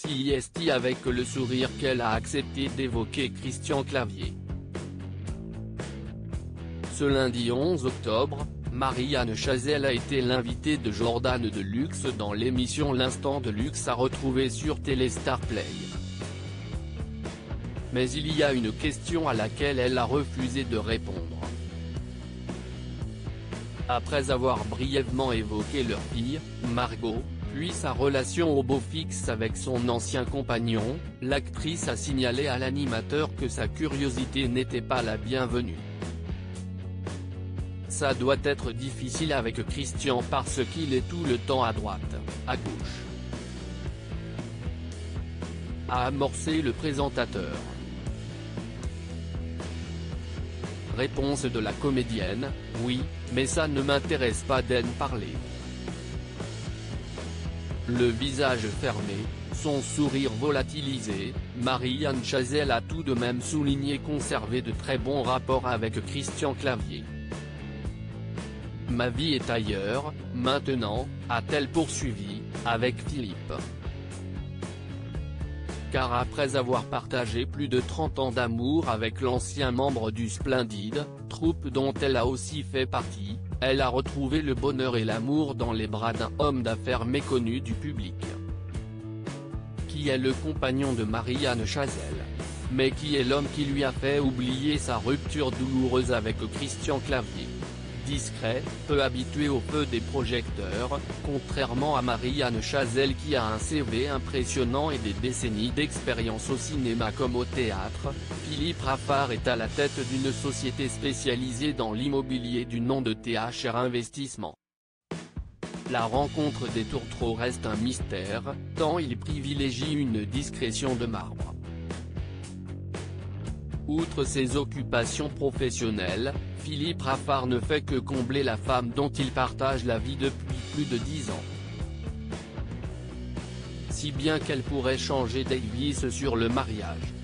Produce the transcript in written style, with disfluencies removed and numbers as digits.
c'est avec le sourire qu'elle a accepté d'évoquer Christian Clavier. Ce lundi 11 octobre, Marie-Anne Chazelle a été l'invitée de Jordan de Luxe dans l'émission L'Instant de Luxe à retrouver sur Téléstar Play. Mais il y a une question à laquelle elle a refusé de répondre. Après avoir brièvement évoqué leur fille, Margot, puis sa relation au beau fixe avec son ancien compagnon, l'actrice a signalé à l'animateur que sa curiosité n'était pas la bienvenue. Ça doit être difficile avec Christian parce qu'il est tout le temps à droite, à gauche, a amorcé le présentateur. Réponse de la comédienne: oui, mais ça ne m'intéresse pas d'en parler. Le visage fermé, son sourire volatilisé, Marie-Anne Chazelle a tout de même souligné conserver de très bons rapports avec Christian Clavier. Ma vie est ailleurs, maintenant, a-t-elle poursuivi, avec Philippe. Car après avoir partagé plus de 30 ans d'amour avec l'ancien membre du Splendide, troupe dont elle a aussi fait partie, elle a retrouvé le bonheur et l'amour dans les bras d'un homme d'affaires méconnu du public. Qui est le compagnon de Marie-Anne Chazelle? Mais qui est l'homme qui lui a fait oublier sa rupture douloureuse avec Christian Clavier? Discret, peu habitué au feu des projecteurs, contrairement à Marie-Anne Chazelle qui a un CV impressionnant et des décennies d'expérience au cinéma comme au théâtre, Philippe Raffard est à la tête d'une société spécialisée dans l'immobilier du nom de THR Investissement. La rencontre des tourtereaux reste un mystère, tant il privilégie une discrétion de marbre. Outre ses occupations professionnelles, Philippe Raffard ne fait que combler la femme dont il partage la vie depuis plus de 10 ans. Si bien qu'elle pourrait changer d'avis sur le mariage.